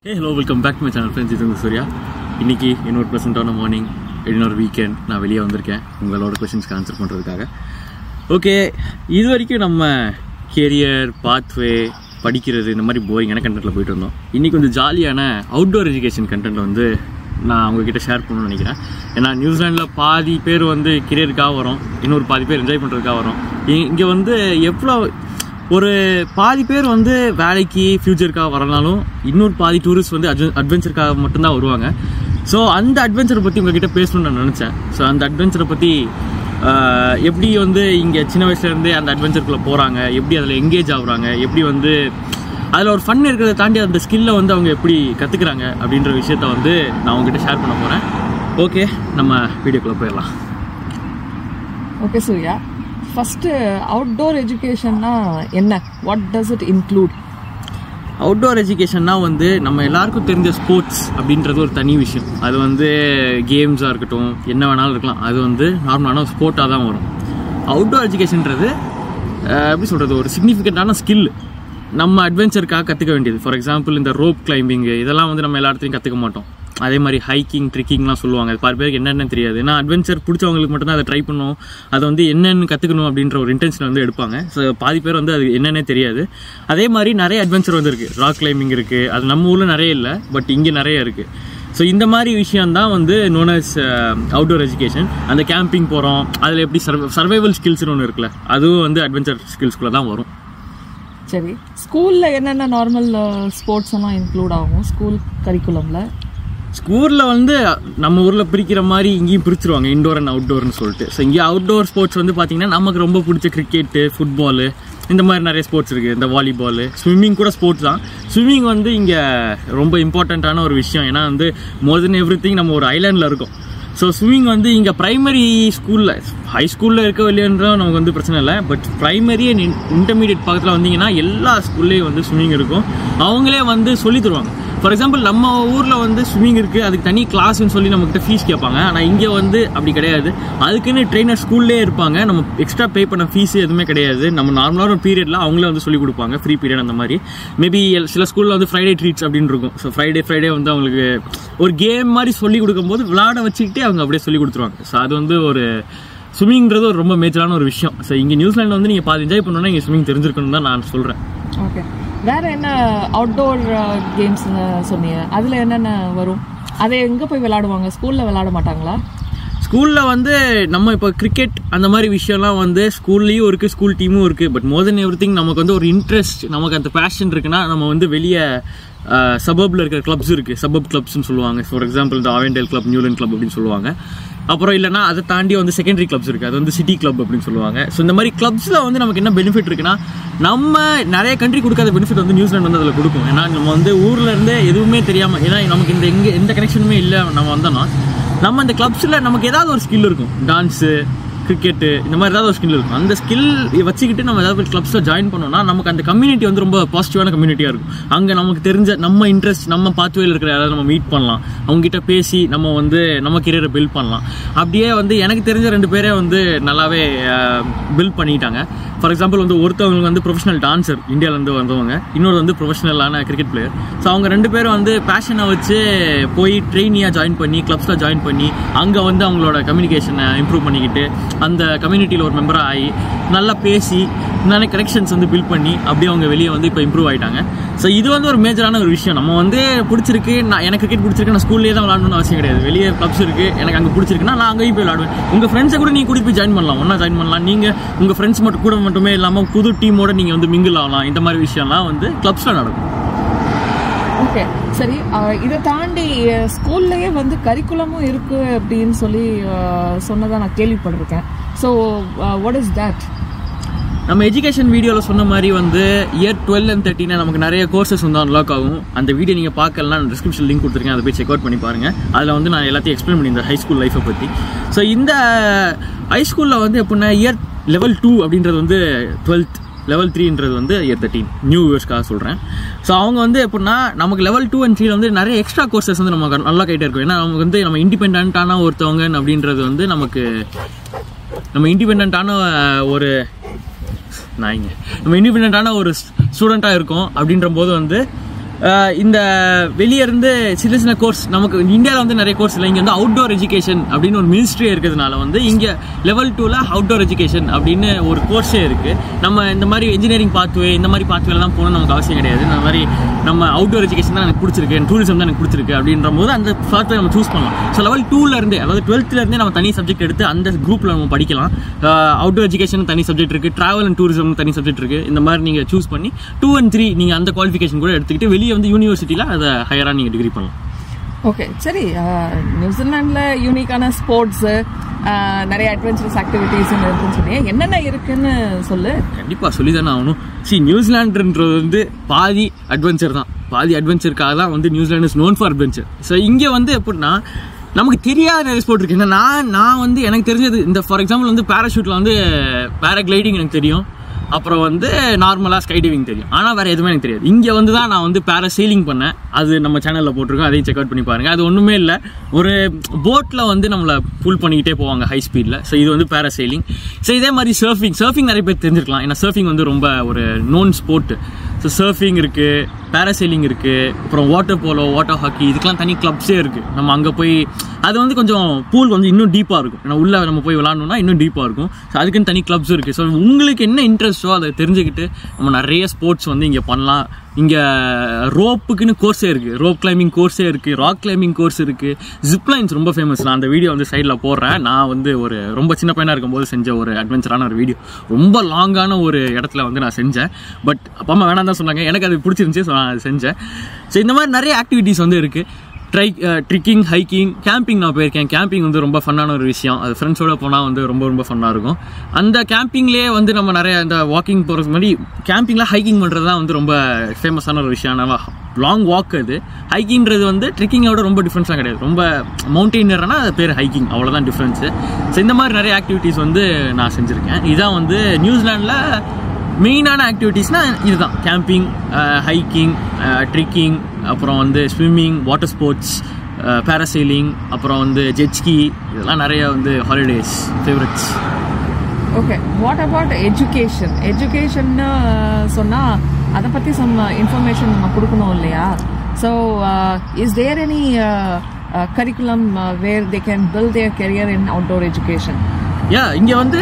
Hey, hello, welcome back to my channel friends. இது சூர்யா. இன்னைக்கு இன்னொரு ப்ளசண்டான மார்னிங், இன்னொரு வீக்கெண்ட் நான் வெளியே வந்திருக்கேன் உங்களோட கொஸ்டின்ஸ்க்கு ஆன்சர் பண்ணுறதுக்காக. ஓகே, இது வரைக்கும் நம்ம கேரியர் பாத்வே படிக்கிறது இந்த மாதிரி போரிங்கான கண்டென்ட்டில் போயிட்டு இருந்தோம். இன்றைக்கி கொஞ்சம் ஜாலியான அவுட்டோர் எஜுகேஷன் கண்டென்ட் வந்து நான் உங்ககிட்ட ஷேர் பண்ணணும்னு நினைக்கிறேன். ஏன்னா நியூசிலாண்டில் பாதி பேர் வந்து கெரியருக்காக வரோம், இன்னொரு பாதி பேர் என்ஜாய் பண்ணுறதுக்காக வரோம். இங்கே வந்து எவ்வளோ ஒரு பாதி பேர் வந்து வேலைக்கு ஃப்யூச்சருக்காக வரனாலும் இன்னொரு பாதி டூரிஸ்ட் வந்து அட்வென்ச்சருக்காக மட்டும்தான் வருவாங்க. ஸோ அந்த அட்வென்ச்சரை பற்றி உங்ககிட்ட பேசணும்னு நான் நினச்சேன். ஸோ அந்த அட்வென்ச்சரை பற்றி எப்படி வந்து இங்கே சின்ன வயசுலேருந்தே அந்த அட்வென்ச்சருக்குள்ளே போகிறாங்க, எப்படி அதில் எங்கேஜ் ஆகுறாங்க, எப்படி வந்து அதில் ஒரு ஃபன் இருக்கிறத தாண்டி அந்த ஸ்கில்லை வந்து அவங்க எப்படி கற்றுக்குறாங்க அப்படின்ற விஷயத்த வந்து நான் உங்ககிட்ட ஷேர் பண்ண போகிறேன். ஓகே, நம்ம வீடியோக்குள்ளே போயிடலாம். ஓகே சூர்யா, ஃபஸ்ட்டு அவுட்டோர் எஜுகேஷன்னா என்ன? What does it include? Outdoor எஜுகேஷன்னா வந்து நம்ம எல்லாருக்கும் தெரிஞ்ச ஸ்போர்ட்ஸ் அப்படின்றது ஒரு தனி விஷயம். அது வந்து கேம்ஸாக இருக்கட்டும், என்ன வேணாலும் இருக்கலாம், அது வந்து நார்மலான ஸ்போர்ட்டாக தான் வரும். அவுட்டோர் எஜுகேஷன்றது எப்படி சொல்கிறது, ஒரு சிக்னிஃபிகண்ட்டான ஸ்கில் நம்ம அட்வென்ச்சருக்காக கற்றுக்க வேண்டியது. ஃபார் எக்ஸாம்பிள் இந்த ரோப் கிளைம்பிங்கு இதெல்லாம் வந்து நம்ம எல்லா இடத்துலையும் கற்றுக்க மாட்டோம். அதே மாதிரி ஹைக்கிங் ட்ரிக்கிங்லாம் சொல்லுவாங்க. அது பாதி பேருக்கு என்னென்னு தெரியாது. ஏன்னா அட்வென்ச்சர் பிடிச்சவங்களுக்கு மட்டும்தான் அதை ட்ரை பண்ணும், அதை வந்து என்னென்னு கற்றுக்கணும் அப்படின்ற ஒரு இன்டென்ஷன் வந்து எடுப்பாங்க. ஸோ பாதி பேர் வந்து அது என்னென்னே தெரியாது. அதே மாதிரி நிறைய அட்வென்ச்சர் வந்து இருக்குது. ராக் கிளைம்பிங் இருக்குது, அது நம்ம ஊரில் நிறைய இல்லை, பட் இங்கே நிறைய இருக்குது. ஸோ இந்த மாதிரி விஷயந்தான் வந்து நோன் அஸ் அவுட்டோர் எஜுகேஷன். அந்த கேம்பிங் போகிறோம், அதில் எப்படி சர்வைவல் ஸ்கில்ஸ்னு ஒன்று இருக்குல்ல, அதுவும் வந்து அட்வென்ச்சர் ஸ்கில்ஸ்குள்ளே தான் வரும். சரி, ஸ்கூலில் என்னென்ன நார்மல் ஸ்போர்ட்ஸ் எல்லாம் இன்க்ளூட் ஆகும் ஸ்கூல் கரிக்குலமில்? ஸ்கூலில் வந்து நம்ம ஊரில் பிரிக்கிற மாதிரி இங்கேயும் பிரிச்சுருவாங்க, இன்டோர் அண்ட் அவுட்டோர்னு சொல்லிட்டு. ஸோ இங்கே அவுட்டோர் ஸ்போர்ட்ஸ் வந்து பார்த்திங்கன்னா நமக்கு ரொம்ப பிடிச்ச கிரிக்கெட்டு, ஃபுட்பாலு, இந்த மாதிரி நிறைய ஸ்போர்ட்ஸ் இருக்குது. இந்த வாலிபாலு, ஸ்விம்மிங் கூட ஸ்போர்ட்ஸ் தான். ஸ்விம்மிங் வந்து இங்கே ரொம்ப இம்பார்ட்டண்ட்டான ஒரு விஷயம். ஏன்னா வந்து மோர் தென் எவ்ரி திங் நம்ம ஒரு ஐலாண்டில் இருக்கோம். ஸோ ஸ்விம்மிங் வந்து இங்கே ப்ரைமரி ஸ்கூலில், ஹை ஸ்கூலில் இருக்க இல்லையன்றது நமக்கு வந்து பிரச்சனை இல்லை, பட் ப்ரைமரி அண்ட் இன்டர்மீடியட் பக்கத்தில் வந்தீங்கன்னா எல்லா ஸ்கூல்லேயும் வந்து ஸ்விம்மிங் இருக்கும். அவங்களே வந்து சொல்லி தருவாங்க. ஃபார் எக்ஸாம்பிள் நம்ம ஊரில் வந்து ஸ்விம்மிங் இருக்குது, அதுக்கு தனி கிளாஸ்ன்னு சொல்லி நம்மக்கிட்ட ஃபீஸ் கேட்பாங்க. ஆனால் இங்கே வந்து அப்படி கிடையாது. அதுக்குன்னு ட்ரெயினர் ஸ்கூல்லே இருப்பாங்க. நம்ம எக்ஸ்ட்ரா பே பண்ண ஃபீஸ் எதுவுமே கிடையாது. நம்ம நார்மலான ஒரு பீரியடில் அவங்களே வந்து சொல்லிக் கொடுப்பாங்க, ஃப்ரீ பீரியட் அந்த மாதிரி. மேபி சில ஸ்கூலில் வந்து ஃப்ரைடே ட்ரீட்ஸ் அப்படின்னு இருக்கும். ஸோ ஃப்ரைடே வந்து அவங்களுக்கு ஒரு கேம் மாதிரி சொல்லிக் கொடுக்கும்போது விளையாட வச்சுக்கிட்டே அவங்க அப்படியே சொல்லிக் கொடுத்துருவாங்க. ஸோ அது வந்து ஒரு ஸ்விம்மிங்கிறது ஒரு ரொம்ப மேஜரான ஒரு விஷயம். ஸோ இங்கே நியூசிலாண்டில் வந்து நீங்கள் பாதி என்ஜாய் பண்ணணும்னா இங்கே ஸ்விம்மிங் தெரிஞ்சிருக்கணும் தான் நான் சொல்கிறேன். ஓகே, வேறு என்ன அவுட்டோர் கேம்ஸ்னு சொன்னீங்க, அதில் என்னென்ன வரும்? அதை எங்கே போய் விளையாடுவாங்க? ஸ்கூலில் விளையாட மாட்டாங்களா? ஸ்கூலில் வந்து நம்ம இப்போ கிரிக்கெட் அந்த மாதிரி விஷயம்லாம் வந்து ஸ்கூல்லேயும் இருக்குது, ஸ்கூல் டீமும் இருக்குது. But more than every thing நமக்கு வந்து ஒரு இன்ட்ரெஸ்ட், நமக்கு அந்த பேஷன் இருக்குன்னா நம்ம வந்து வெளியே சபர்பில் இருக்கிற கிளப்ஸ் இருக்குது, சபர்ப் கிளப்ஸ்னு சொல்லுவாங்க. ஃபார் எக்ஸாம்பிள் இந்த ஆவெண்டேல் கிளப், நியூலண்ட் கிளப் அப்படின்னு சொல்லுவாங்க. அப்புறம் இல்லைனா அதை தாண்டி வந்து செகண்டரி கிளப்ஸ் இருக்குது, அது வந்து சிட்டி கிளப் அப்படின்னு சொல்லுவாங்க. ஸோ இந்த மாதிரி கிளப்ஸில் வந்து நமக்கு என்ன பெனிஃபிட் இருக்குன்னா, நம்ம நிறைய கண்ட்ரி கொடுக்காத பெனிஃபிட் வந்து நியூசிலாந்து வந்து அதில் கொடுக்கும். ஏன்னா நம்ம வந்து ஊரில் இருந்தே எதுவுமே தெரியாமல், ஏன்னா நமக்கு எந்த கனெக்ஷனுமே இல்லை, நம்ம வந்தோம்னா நம்ம அந்த கிளப்ஸில் நமக்கு ஏதாவது ஒரு ஸ்கில் இருக்கும். டான்ஸு, கிரிக்கெட்டு, இந்த மாதிரி ஏதாவது ஒரு ஸ்கில் இருக்கும். அந்த ஸ்கில் வச்சுக்கிட்டு நம்ம ஏதாவது கிளப்ஸில் ஜாயின் பண்ணோம்னா நமக்கு அந்த கம்யூனிட்டி வந்து ரொம்ப பாசிட்டிவான கம்யூனிட்டியாக இருக்கும். அங்கே நமக்கு தெரிஞ்ச நம்ம இன்ட்ரெஸ்ட், நம்ம பாத்வேயில் இருக்கிற யாராவது நம்ம மீட் பண்ணலாம், அவங்ககிட்ட பேசி நம்ம வந்து நம்ம கெரியரை பில்ட் பண்ணலாம். அப்படியே வந்து எனக்கு தெரிஞ்ச 2 பேரே வந்து நல்லாவே பில்ட் பண்ணிட்டாங்க. ஃபார் எக்ஸாம்பிள் வந்து ஒருத்தவங்க வந்து ப்ரொஃபஷனல் டான்ஸர், இந்தியாவிலேருந்து வந்தவங்க, இன்னொரு வந்து ப்ரொஃபஷனலான கிரிக்கெட் பிளேயர். ஸோ அவங்க 2 பேரும் வந்து பேஷனை வச்சு போய் ட்ரெயினியாக ஜாயின் பண்ணி கிளப்ஸில் ஜாயின் பண்ணி அங்கே வந்து அவங்களோட கம்யூனிகேஷனை இம்ப்ரூவ் பண்ணிக்கிட்டு அந்த கம்யூனிட்டியில் ஒரு மெம்பராக ஆகி நல்லா பேசி நிறைய கனெக்ஷன்ஸ் வந்து பில்ட் பண்ணி அப்படியே அவங்க வெளியே வந்து இப்போ இம்ப்ரூவ் ஆகிட்டாங்க. ஸோ இது வந்து ஒரு மேஜரான ஒரு விஷயம். நம்ம வந்து பிடிச்சிருக்கு, எனக்கு கிரிக்கெட் பிடிச்சிருக்கு, நான் ஸ்கூல்லேயே தான் விளாடணும்னு அவசியம் கிடையாது. வெளியே கிளப்ஸ் இருக்குது, எனக்கு அங்கே பிடிச்சிருக்குன்னா நான் அங்கேயும் போய் விளாடுவேன். உங்கள் ஃப்ரெண்ட்ஸை கூட நீங்கள் கூட்டிட்டு போய் ஜாயின் பண்ணலாம், ஒன்றா ஜாயின் பண்ணலாம். நீங்கள் உங்கள் ஃப்ரெண்ட்ஸ் மட்டுமே இல்லாமல் புது டீமோட நீங்கள் வந்து மிங்கிள் ஆகலாம். இந்த மாதிரி விஷயம்லாம் வந்து கிளப்ஸில் நடக்கும். ஓகே, சரி, இதை தாண்டி ஸ்கூல்லையே வந்து கரிக்குலமும் இருக்குது அப்படின்னு சொல்லி சொன்னதாக நான் கேள்விப்பட்டிருக்கேன். So what is that? நம்ம எஜுகேஷன் வீடியோவில் சொன்ன மாதிரி வந்து இயர் 12 and 13 நமக்கு நிறைய கோர்சஸ் வந்து அன்லாக் ஆகும். அந்த வீடியோ நீங்கள் பார்க்கலாம், நான் டிஸ்கிரிப்ஷன் லிங்க் கொடுத்துருக்கேன், அதை போய் செக் அவுட் பண்ணி பாருங்கள். அதில் வந்து நான் எல்லாத்தையும் எக்ஸ்பிளைன் பண்ணியிருந்தேன் ஹை ஸ்கூல் லைஃப்பை பற்றி. ஸோ இந்த ஹை ஸ்கூலில் வந்து எப்படின்னா இயர் லெவல் 2 அப்படின்றது வந்து 12th, லெவல் 3ன்றது வந்து இயர் 13, நியூ இயர்ஸ்க்காக சொல்கிறேன். ஸோ அவங்க வந்து எப்படின்னா நமக்கு லெவல் 2 and 3 வந்து நிறைய எக்ஸ்ட்ரா கோர்சஸ் வந்து நமக்கு நல்லா கைட்டே இருக்கும். ஏன்னா நமக்கு வந்து நம்ம இண்டிபெண்ட்டான ஒருத்தவங்க அப்படின்றது வந்து நமக்கு நம்ம இண்டிபெண்ட்டான ஒரு நம்ம இண்டிபெண்ட்டான ஒரு ஸ்டூடெண்ட்டாக இருக்கோம் அப்படின்ற போது வந்து இந்த வெளியே இருந்து சின்ன சின்ன கோர்ஸ் நமக்கு இந்தியாவில் வந்து நிறைய கோர்ஸ் இல்லை. இங்கே வந்து அவுட்டோர் எஜுகேஷன் அப்படின்னு ஒரு மினிஸ்ட்ரி இருக்கிறதுனால வந்து இங்கே லெவல் 2ல் அவுட்டோர் எஜுகேஷன் அப்படின்னு ஒரு கோர்ஸே இருக்குது. நம்ம இந்த மாதிரி இன்ஜினியரிங் பாத்வே இந்த மாதிரி பாத்வேலாம் போகணும் நமக்கு அவசியம் கிடையாது. இந்த மாதிரி நம்ம அவுட்டோர் எஜுகேஷன் தான் எனக்கு பிடிச்சிருக்கு, டூரிசம் தான் எனக்கு பிடிச்சிருக்கு அப்படின்ற போது அந்த பாத்வே நம்ம சூஸ் பண்ணலாம். ஸோ லெவல் 2லேருந்தே அதாவது 12th நம்ம தனி சப்ஜெக்ட் எடுத்து அந்த குரூப்பில் நம்ம படிக்கலாம். அவுட்டோர் எஜுகேஷன் தனி சப்ஜெக்ட் இருக்குது, ட்ராவல் அண்ட் டூரிசம் தனி சப்ஜெக்ட் இருக்குது. இந்த மாதிரி நீங்கள் சூஸ் பண்ணி 2 and 3 நீங்கள் அந்த குவாலிஃபிகேஷன் கூட எடுத்துக்கிட்டு வெளியே வந்து யூனிவர்சிட்டியில் அதை ஹையராக நீங்கள் டிகிரி பண்ணலாம். ஓகே, சரி. நியூசிலாண்டில் யூனிக்கான ஸ்போர்ட்ஸு நிறைய அட்வென்ச்சரஸ் ஆக்டிவிட்டீஸ் இருக்குன்னு சொல்லி என்னென்ன இருக்குன்னு சொல்லு. கண்டிப்பாக சொல்லி தானே ஆகணும். நியூசிலாண்டுன்றது வந்து பாதி அட்வென்ச்சர் தான். பாதி அட்வென்ச்சருக்காக தான் வந்து New Zealand is known for adventure. So இங்கே வந்து எப்படின்னா நமக்கு தெரியாத நிறைய ஸ்போர்ட் இருக்கு. நான் வந்து எனக்கு தெரிஞ்சது இந்த ஃபார் எக்ஸாம்பிள் வந்து பேராஷூட்டில் வந்து பேராகிளைடிங் எனக்கு தெரியும், அப்புறம் வந்து நார்மலாக ஸ்கை டைவிங் தெரியும். ஆனால் வேறு எதுவுமே எனக்கு தெரியாது. இங்கே வந்து தான் நான் வந்து பேராசெயிலிங் பண்ணேன். அது நம்ம சேனலில் போட்டிருக்கோம், அதையும் செக் அவுட் பண்ணி பாருங்கள். அது ஒன்றுமே இல்லை, ஒரு போட்டில் வந்து நம்மளை புல் பண்ணிக்கிட்டே போவாங்க ஹை ஸ்பீடில். ஸோ இது வந்து பேராசெயிலிங். ஸோ இதே மாதிரி சர்ஃபிங் நிறைய பேர் தெரிஞ்சிருக்கலாம். ஏன்னா சர்ஃபிங் வந்து ரொம்ப ஒரு நோன் ஸ்போர்ட்டு. ஸோ சர்ஃபிங் இருக்குது, பேராசெயிலிங் இருக்குது, அப்புறம் வாட்டர் போலோ, வாட்டர் ஹாக்கி, இதுக்கெலாம் தனி கிளப்ஸே இருக்குது. நம்ம அங்கே போய் அது வந்து கொஞ்சம் பூல் வந்து இன்னும் டீப்பாக இருக்கும். ஏன்னா உள்ளே நம்ம போய் விளாட்ணுன்னா இன்னும் டீப்பாக இருக்கும். ஸோ அதுக்குன்னு தனி கிளப்ஸ் இருக்குது. ஸோ உங்களுக்கு என்ன இன்ட்ரெஸ்ட்டோ அதை தெரிஞ்சுக்கிட்டு நம்ம நிறைய ஸ்போர்ட்ஸ் வந்து இங்கே பண்ணலாம். இங்கே ரோப்புக்குன்னு கோர்ஸே இருக்குது, ரோப் கிளைம்பிங் கோர்ஸே இருக்குது, ராக் கிளைம்பிங் கோர்ஸ் இருக்குது, ஜிப்லைன்ஸ் ரொம்ப ஃபேமஸ். நான் அந்த வீடியோ வந்து சைடில் போடுறேன். நான் வந்து ஒரு ரொம்ப சின்ன பையனாக இருக்கும்போது செஞ்ச ஒரு அட்வென்ச்சரான ஒரு வீடியோ. ரொம்ப லாங்கான ஒரு இடத்துல வந்து நான் செஞ்சேன். பட் அப்பா அம்மா வேணாம் தான் சொன்னாங்க, எனக்கு அது பிடிச்சிருந்துச்சி. ஸோ நான் அது செஞ்சேன். ஸோ இந்த மாதிரி நிறைய ஆக்டிவிட்டீஸ் வந்து இருக்குது. ட்ரிக்கிங், ஹைக்கிங், கேம்பிங் நான் போயிருக்கேன். கேம்பிங் வந்து ரொம்ப ஃபன்னான ஒரு விஷயம். அது ஃப்ரெண்ட்ஸோடு போனால் வந்து ரொம்ப ரொம்ப ஃபன்னாக இருக்கும். அந்த கேம்பிங்லேயே வந்து நம்ம நிறைய இந்த வாக்கிங் போகிறது மாதிரி கேம்பிங்கில் ஹைக்கிங் பண்ணுறது தான் வந்து ரொம்ப ஃபேமஸான ஒரு விஷயம். நம்ம லாங் வாக் அது. ஹைக்கிங்கிறது வந்து ட்ரிக்கிங்கோட ரொம்ப டிஃப்ரென்ஸாக கிடையாது. ரொம்ப மவுண்டெயினர்னா அது பேர் ஹைக்கிங், அவ்வளோதான் டிஃப்ரென்ஸு. ஸோ இந்த மாதிரி நிறைய ஆக்டிவிட்டீஸ் வந்து நான் செஞ்சுருக்கேன். இதுதான் வந்து நியூசிலாண்டில் மெயினான ஆக்டிவிட்டீஸ்னால் இதுதான்: கேம்பிங், ஹைக்கிங், ட்ரிக்கிங், அப்புறம் வந்து ஸ்விம்மிங், வாட்டர் ஸ்போர்ட்ஸ், பேராசெயிலிங், அப்புறம் வந்து ஜெட்ஸ்கி, இதெல்லாம் நிறைய வந்து holidays favourites. Okay, what about எஜுகேஷன்னு சொன்னால் அதை பற்றி சம் இன்ஃபர்மேஷன் நம்ம கொடுக்கணும் இல்லையா? So is there any curriculum where they can build their career in outdoor education? இங்கே வந்து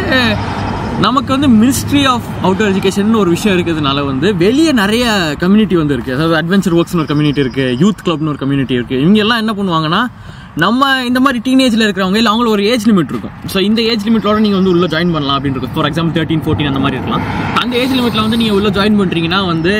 நமக்கு வந்து மினிஸ்ட்ரி ஆஃப் அவுட்டர் எஜுகேஷன் ஒரு விஷயம் இருக்கிறதுனால வந்து வெளியே நிறைய கம்யூனிட்டி வந்து இருக்குது. அதாவது அட்வென்ச்சர் ஒர்க்ஸ்னு ஒரு கம்யூனிட்டி இருக்குது, யூத் கிளப்னு ஒரு கம்யூனிட்டி இருக்குது. இவங்க எல்லாம் என்ன பண்ணுவாங்கன்னா, நம்ம இந்த மாதிரி டீனேஜில் இருக்கிறவங்க இல்லை அவங்களுக்கு ஒரு ஏஜ் லிமிட் இருக்கும். ஸோ இந்த ஏஜ் லிமிட்டோட நீங்கள் வந்து உள்ளே ஜாயின் பண்ணலாம் அப்படின்னு இருக்கும். ஃபார் எக்ஸாம்பிள் 13, 14 அந்த மாதிரி இருக்கலாம். அந்த ஏஜ் லிமிட்டில் வந்து நீங்கள் உள்ளே ஜாயின் பண்ணுறீங்கன்னா வந்து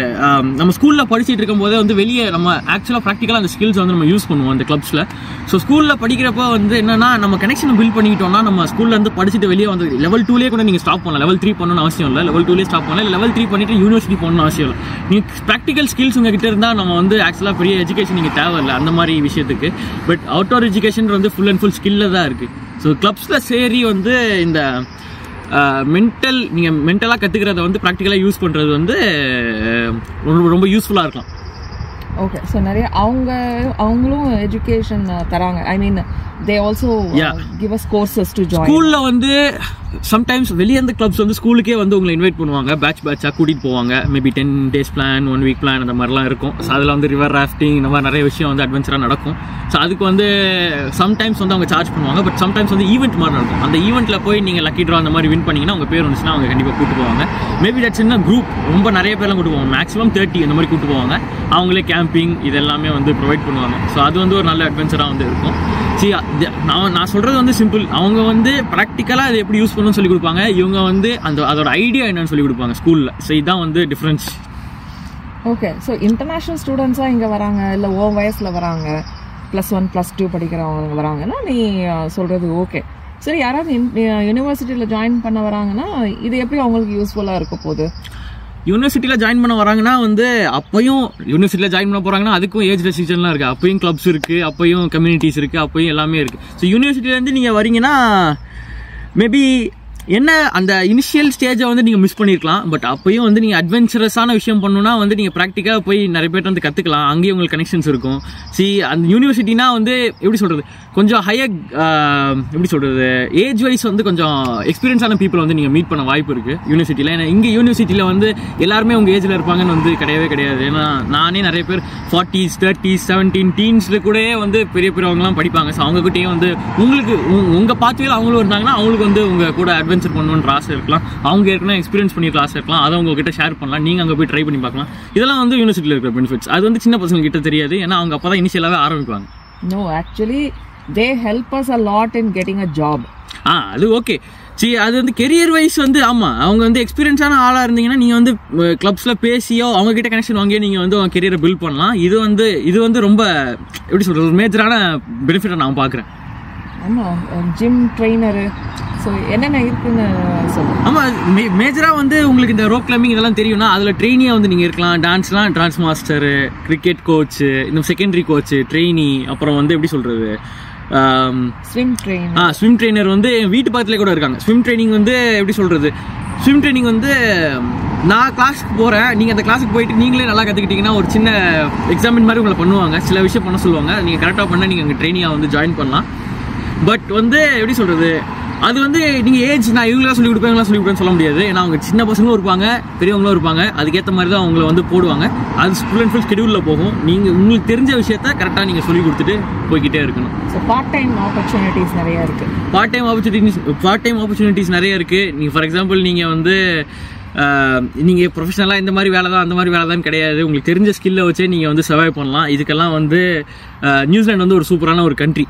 நம்ம ஸ்கூலில் படிச்சுட்டு இருக்கும்போதே வந்து வெளியே நம்ம ஆக்சுவலாக ப்ராக்டிக்கலாக அந்த ஸ்கில்ஸ் வந்து நம்ம யூஸ் பண்ணுவோம் அந்த கிளப்ஸில். ஸோ ஸ்கூலில் படிக்கிறப்ப வந்து என்னன்னா, நம்ம கனெக்ஷனை பில்ட் பண்ணிக்கிட்டோம்னா நம்ம ஸ்கூல்லேருந்து படிச்சுட்டு வெளியே வந்து லெவல் 2லேயே கூட நீங்கள் ஸ்டாப் பண்ணலாம். லெவல் 3 பண்ணணும்னு அவசியம் இல்லை. லெவல் 2லேயே ஸ்டாப் பண்ணலாம். லெவல் 3 பண்ணிட்டு யூனிவர்சிட்டி போகணும்னு அவசியம் இல்லை. நீங்கள் ப்ராக்டிக்கல் ஸ்கில்ஸ் உங்ககிட்ட இருந்தால் நம்ம வந்து ஆக்சுவலாக பெரிய எஜுகேஷன் நீங்கள் தேவையில்லை அந்த மாதிரி விஷயத்துக்கு. பட் அவுட்டோர் எஜுகேஷன் வந்து ஃபுல் அண்ட் ஃபுல் ஸ்கில்ல தான் இருக்குது. ஸோ கிளப்ஸில் சரி வந்து இந்த நீங்கள் மென்டலாக கற்றுக்கிறத வந்து ப்ராக்டிக்கலாக யூஸ் பண்ணுறது வந்து ரொம்ப யூஸ்ஃபுல்லாக இருக்கலாம். ஓகே, ஸோ நிறைய அவங்களும் எஜுகேஷன் தராங்க. ஐ மீன் they also give us courses to join. ஸ்கூல்ல வந்து சம்டைம்ஸ் வெளியே அந்த கிளப்ஸ் வந்து ஸ்கூலுக்கே வந்து உங்களை இன்வைட் பண்ணுவாங்க, பேட்சாக கூட்டிகிட்டு போவாங்க. Maybe 10 days plan, 1 week plan அந்த மாதிரிலாம் இருக்கும். ஸோ அதில் வந்து ரிவர் ராஃப்டிங் இந்த மாதிரி நிறைய விஷயம் வந்து அட்வென்ச்சராக நடக்கும். ஸோ அதுக்கு வந்து சம்டைம்ஸ் வந்து அவங்க சார்ஜ் பண்ணுவாங்க. பட் சம்டைம்ஸ் வந்து ஈவெண்ட் மாதிரி நடக்கும். அந்த ஈவெண்ட்டில் போய் நீங்கள் லக்கி ட்ரா அந்த மாதிரி வின் பண்ணிங்கன்னா உங்கள் பேர் வந்துச்சுன்னா அவங்க கண்டிப்பாக கூட்டு போவாங்க. மேபி தட் சின்ன குரூப், ரொம்ப நிறைய பேர்லாம் கூட்டு போவாங்க. மேக்ஸிமம் 30 அந்த மாதிரி கூட்டு போவாங்க. அவங்களே கேம்பிங் இதெல்லாமே வந்து ப்ரொவைட் பண்ணுவாங்க. ஸோ அது வந்து ஒரு நல்ல அட்வென்ச்சராக வந்து இருக்கும். சரி, நான் சொல்கிறது வந்து சிம்பிள். அவங்க வந்து ப்ராக்டிக்கலாக அதை எப்படி யூஸ் பண்ணணும்னு சொல்லி கொடுப்பாங்க. இவங்க வந்து அதோட ஐடியா என்னன்னு சொல்லி கொடுப்பாங்க ஸ்கூலில். ஸோ இதுதான் வந்து டிஃப்ரென்ஸ். ஓகே, ஸோ இன்டர்நேஷ்னல் ஸ்டூடெண்ட்ஸாக இங்கே வராங்க, இல்லை ஓ வயசில் வராங்க, +1 +2 படிக்கிறவங்க வராங்கன்னா நீ சொல்கிறது ஓகே. சரி, யாராவது யூனிவர்சிட்டியில் ஜாயின் பண்ண வராங்கன்னா இது எப்படி அவங்களுக்கு யூஸ்ஃபுல்லாக இருக்க போகுது? யூனிவர்சிட்டியில் ஜாயின் பண்ண வராங்கன்னா வந்து அப்பையும் யூனிவர்சிட்டியில் ஜாயின் பண்ண போகிறாங்கன்னா அதுக்கும் ஏஜ் ரெஸ்ட்ரிக்ஷன்லாம் இருக்குது. அப்பையும் கிளப்ஸ் இருக்குது, அப்பையும் கம்யூனிட்டிஸ் இருக்குது, அப்பையும் எல்லாமே இருக்குது. ஸோ யூனிவர்சிட்டியிலேருந்து நீங்கள் வரீங்கன்னா மேபி என்ன அந்த இனிஷியல் ஸ்டேஜை வந்து நீங்கள் மிஸ் பண்ணியிருக்கலாம். பட் அப்பயும் வந்து நீங்கள் அட்வென்ச்சரஸான விஷயம் பண்ணணும்னா வந்து நீங்கள் ப்ராக்டிக்காக போய் நிறைய பேர் வந்து கற்றுக்கலாம். அங்கேயும் உங்களுக்கு கனெக்ஷன்ஸ் இருக்கும். அந்த யூனிவர்சிட்டினா வந்து எப்படி சொல்கிறது, கொஞ்சம் ஹையர் எப்படி சொல்கிறது, ஏஜ் வைஸ் வந்து கொஞ்சம் எக்ஸ்பீரியன்ஸான பீப்புள் வந்து நீங்கள் மீட் பண்ண வாய்ப்பு இருக்குது யூனிவர்சிட்டியில். ஏன்னா இங்கே யூனிவர்சிட்டியில் வந்து எல்லாருமே உங்கள் ஏஜில் இருப்பாங்கன்னு வந்து கிடையவே கிடையாது. ஏன்னா நானே நிறைய பேர் 40s 30s 17 டீன்ஸில் கூட வந்து பெரிய பெரியவங்களாம் படிப்பாங்க. ஸோ அவங்ககிட்டயே வந்து உங்களுக்கு உங்கள் பாத்துவேல அவங்களும் இருந்தாங்கன்னா அவங்களுக்கு வந்து உங்கள் கூட அட்வென்ச்சர் பண்ணணுன்ற ஆசை இருக்கலாம். அவங்க ஏற்கனவே எக்ஸ்பீரியன்ஸ் பண்ணிருக்க ஆசை இருக்கலாம். அதை உங்ககிட்ட ஷேர் பண்ணலாம். நீங்கள் அங்கே போய் ட்ரை பண்ணி பார்க்கலாம். இதெல்லாம் வந்து யூனிவர்சிட்டியில் இருக்கிற பெனிஃபிட்ஸ். அது வந்து சின்ன பசங்க கிட்ட தெரியாது. ஏன்னா அவங்க அப்போ தான் இனிஷியலாகவே ஆரம்பிப்பாங்க. No, actually they help us a lot in getting a job. அது ஓகே. அது வந்து கெரியர் வைஸ் வந்து ஆமாம், அவங்க வந்து எக்ஸ்பீரியன்ஸான ஆளாக இருந்தீங்கன்னா நீங்கள் வந்து கிளப்ஸில் பேசியோ அவங்ககிட்ட கனெக்ஷன் வாங்கியோ நீங்கள் வந்து அவங்க கெரியரை பில்ட் பண்ணலாம். இது வந்து ரொம்ப எப்படி சொல்கிறது, ஒரு மேஜரான பெனிஃபிட்டை நான் பார்க்குறேன். ஆமாம், ஜிம் ட்ரெயினரு, ஸோ என்னென்ன இருக்குன்னு சொல்லுங்கள். ஆமாம், மேஜராக வந்து உங்களுக்கு இந்த ரோப் கிளைம்பிங் இதெல்லாம் தெரியும்னா அதில் ட்ரெயினியாக வந்து நீங்கள் இருக்கலாம். டான்ஸ் மாஸ்டரு, கிரிக்கெட் கோச்சு, இந்த செகண்டரி கோச்சு, ட்ரெயினி, அப்புறம் வந்து எப்படி சொல்கிறது, ஸ்விம் ட்ரெயினர் வந்து வீட்டு பக்கத்துலேயே கூட இருக்காங்க. ஸ்விம் ட்ரைனிங் வந்து எப்படி சொல்கிறது, ஸ்விம் ட்ரைனிங் வந்து நான் கிளாஸுக்கு போகிறேன், நீங்கள் அந்த கிளாஸுக்கு போயிட்டு நீங்களே நல்லா கற்றுக்கிட்டிங்கன்னா ஒரு சின்ன எக்ஸாமின் மாதிரி உங்களை பண்ணுவாங்க. சில விஷயம் பண்ண சொல்லுவாங்க. நீங்கள் கரெக்டாக பண்ணால் நீங்கள் அங்கே ட்ரெயினியாக வந்து ஜாயின் பண்ணலாம். பட் வந்து எப்படி சொல்கிறது, அது வந்து நீங்கள் ஏஜ் நான் இவங்களாம் சொல்லிக் கொடுப்பேன் சொல்லிக் கொடுப்பேன்னு சொல்ல முடியாது. ஏன்னா அவங்க சின்ன பசங்களும் இருப்பாங்க, பெரியவங்களும் இருப்பாங்க. அதுக்கேற்ற மாதிரி தான் அவங்கள வந்து போடுவாங்க. அது ஃபுல் அண்ட் ஃபுல் ஸ்கெடியூலில் போகும். நீங்கள் உங்களுக்கு தெரிஞ்ச விஷயத்த கரெக்டாக நீங்கள் சொல்லிக் கொடுத்துட்டு போய்கிட்டே இருக்கணும். ஸோ பார்ட் டைம் ஆப்பர்ச்சுனிட்டிஸ் நிறையா இருக்குது. பார்ட் டைம் ஆப்பர்ச்சுனிட்டிஸ் நிறைய இருக்குது. நீங்கள் ஃபார் எக்ஸாம்பிள் நீங்கள் வந்து நீங்கள் ப்ரொஃபஷனலாக இந்த மாதிரி வேலை தான் அந்த மாதிரி வேலை தான் கிடையாது. உங்களுக்கு தெரிஞ்ச ஸ்கில்லை வச்சே நீங்கள் வந்து சர்வை பண்ணலாம். இதுக்கெல்லாம் வந்து நியூசிலாந்து வந்து ஒரு சூப்பரான ஒரு கண்ட்ரி.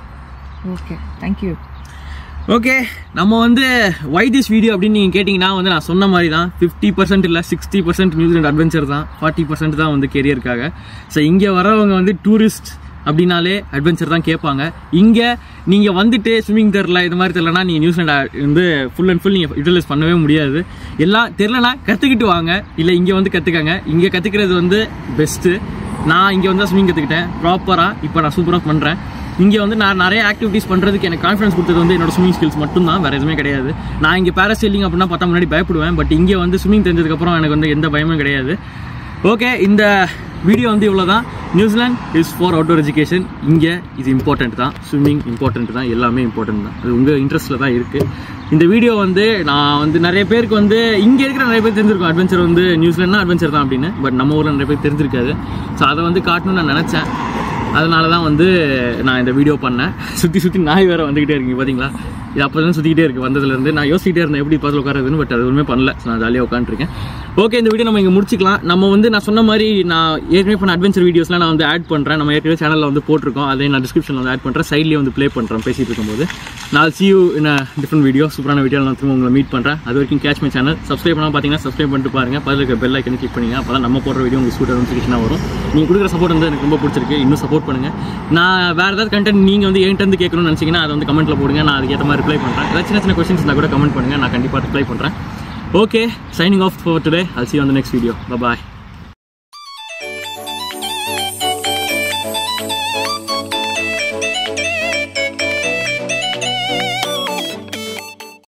Okay, thank you. ஓகே, நம்ம வந்து வை திஸ் வீடியோ அப்படின்னு நீங்கள் கேட்டிங்கன்னா வந்து நான் சொன்ன மாதிரி தான் 50% இல்லை 60% நியூசிலாந்து அட்வென்ச்சர் தான், 40% தான் வந்து கெரியருக்காக. ஸோ இங்கே வரவங்க வந்து டூரிஸ்ட் அப்படின்னாலே அட்வென்ச்சர் தான் கேட்பாங்க. இங்கே நீங்கள் வந்துட்டு ஸ்விம்மிங் தெரில இது மாதிரி தெரிலனா நீங்கள் நியூசிலாந்து வந்து ஃபுல் அண்ட் ஃபுல் நீங்கள் யூட்டிலைஸ் பண்ணவே முடியாது. எல்லாம் தெரிலனா கற்றுக்கிட்டு வாங்க, இல்லை இங்கே வந்து கற்றுக்கங்க. இங்கே கற்றுக்கிறது வந்து பெஸ்ட்டு. நான் இங்கே வந்து ஸ்விம்மிங் கற்றுக்கிட்டேன் ப்ராப்பராக. இப்போ நான் சூப்பராக பண்ணுறேன். இங்கே வந்து நான் நிறைய ஆக்டிவிட்டீஸ் பண்ணுறதுக்கு எனக்கு கான்ஃபிடன்ஸ் கொடுத்தது வந்து என்னோட ஸ்விம்மிங் ஸ்கில்ஸ் மட்டும் தான், வேறு எதுவுமே கிடையாது. நான் இங்கே பேராசைலிங் அப்படின்னா பார்த்தா முன்னாடி பயப்படுவேன். பட் இங்கே வந்து ஸ்விம்மிங் தெரிஞ்சதுக்கப்புறம் எனக்கு வந்து எந்த பயமும் கிடையாது. ஓகே, இந்த வீடியோ வந்து இவ்வளோ தான். New Zealand is for outdoor education. இங்கே இது இம்பார்ட்டன்ட் தான், ஸ்விம்மிங் இம்பார்ட்டன்ட் தான், எல்லாமே இம்பார்ட்டன்ட் தான். அது உங்கள் இன்ட்ரெஸ்ட்டில் தான் இருக்குது. இந்த வீடியோ வந்து நான் வந்து நிறைய பேருக்கு வந்து இங்கே இருக்கிற நிறைய பேர் தெரிஞ்சிருக்கும் அட்வென்ச்சர் வந்து நியூசிலாந்துனா அட்வென்ச்சர் தான் அப்படின்னு. பட் நம்ம ஊரில் நிறைய பேர் தெரிஞ்சிருக்காது. ஸோ அதை வந்து காட்டணும்னு நான் நினச்சேன். அதனால தான் வந்து நான் இந்த வீடியோ பண்ணேன். சுற்றி நாய் வேறு வந்துக்கிட்டே இருக்கீங்க பார்த்தீங்களா? இது அப்போ தான் சுற்றிக்கிட்டே இருக்குது வந்ததுலேருந்து. நான் யோசிக்கிட்டே இருந்தேன் எப்படி பார்த்து உட்காருதுன்னு. பட் அது ஒன்றுமே பண்ணல. நான் ஜாலியாக உட்காந்துருக்கேன். ஓகே, இந்த வீடியோ நம்ம இங்கே முடிச்சிக்கலாம். நம்ம வந்து நான் சொன்ன மாதிரி நான் ஏற்கனவே பண்ண அட்வென்ச்சர் வீடியோஸ்லாம் நான் வந்து ஆட் பண்ணுறேன். நம்ம ஏற்கனவே சேனலில் வந்து போட்டிருக்கோம். அதை நான் டிஸ்கிரிப்ஷனில் வந்து ஆட் பண்ணுறேன். சைட்லேயே வந்து ப்ளே பண்ணுறேன் பேசிகிட்டு இருக்கும்போது. நான் see you in a different video, சூப்பரான வீடியோ நான் திரும்ப உங்களை மீட் பண்ணுறேன். அது வரைக்கும் கேட்ச் மை சேனல் சப்ஸ்கிரைப் பண்ணால் பார்த்தீங்கன்னா சப்ஸ்கிரைப் பண்ணிட்டு பாருங்கள். பதில் இருக்க பெல் ஐக்கனை கிளிக் பண்ணிங்க. அப்போ தான் நம்ம போடுற வீடியோ உங்களுக்கு சூப்பராக நோட்டிஃபிகேஷனாக வரும். நீங்கள் கொடுக்குற சப்போர்ட் வந்து எனக்கு ரொம்ப பிடிச்சிருக்கு. இன்னும் சப்போர்ட் பண்ணுங்கள். நான் வேறு ஏதாவது கண்டென்ட் நீங்கள் வந்து என்கிட்ட கேட்கணும்னு நினச்சிங்கன்னா அதை வந்து கமெண்ட்டில் போடுங்க. நான் அதுக்கேற்ற மாதிரி ரிப்ளை பண்ணுறேன். ஏதாவது சின்ன சின்ன கொஸ்டின்ஸ் இருந்தால் கூட கமெண்ட் பண்ணுங்கள். நான் கண்டிப்பாக ரிப்ளை பண்ணுறேன். Okay, signing off for today. I'll see you on the next video. Bye bye.